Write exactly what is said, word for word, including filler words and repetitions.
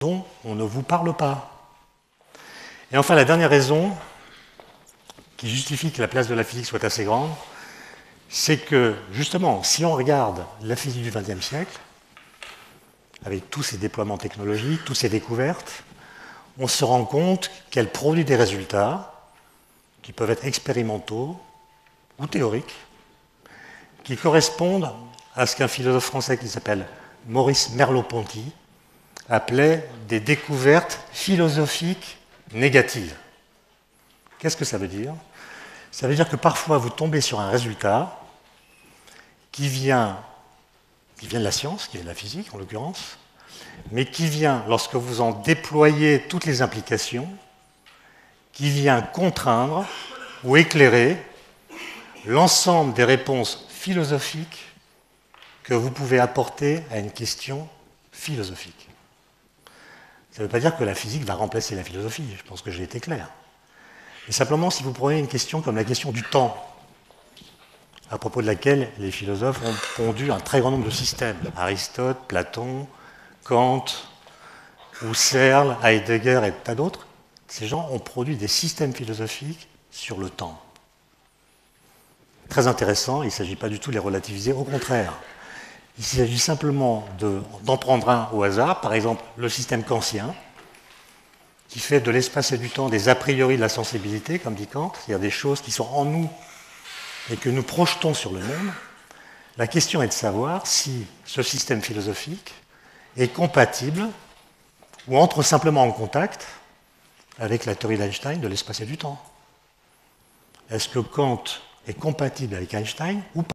dont on ne vous parle pas. Et enfin, la dernière raison qui justifie que la place de la physique soit assez grande, c'est que, justement, si on regarde la physique du vingtième siècle, avec tous ses déploiements technologiques, toutes ses découvertes, on se rend compte qu'elle produit des résultats qui peuvent être expérimentaux ou théoriques, qui correspondent à ce qu'un philosophe français qui s'appelle Maurice Merleau-Ponty appelait des découvertes philosophiques négatives. Qu'est-ce que ça veut dire? Ça veut dire que parfois vous tombez sur un résultat qui vient, qui vient de la science, qui est de la physique en l'occurrence, mais qui vient, lorsque vous en déployez toutes les implications, qui vient contraindre ou éclairer l'ensemble des réponses philosophiques que vous pouvez apporter à une question philosophique. Ça ne veut pas dire que la physique va remplacer la philosophie, je pense que j'ai été clair. Mais simplement, si vous prenez une question comme la question du temps, à propos de laquelle les philosophes ont pondu un très grand nombre de systèmes, Aristote, Platon, Kant, Husserl, Heidegger et tas d'autres, ces gens ont produit des systèmes philosophiques sur le temps. Très intéressant, il ne s'agit pas du tout de les relativiser, au contraire. Il s'agit simplement de, d'en prendre un au hasard, par exemple le système kantien, qui fait de l'espace et du temps des a priori de la sensibilité, comme dit Kant, c'est-à-dire des choses qui sont en nous et que nous projetons sur le monde. La question est de savoir si ce système philosophique est compatible ou entre simplement en contact avec la théorie d'Einstein de l'espace et du temps. Est-ce que Kant est compatible avec Einstein ou pas?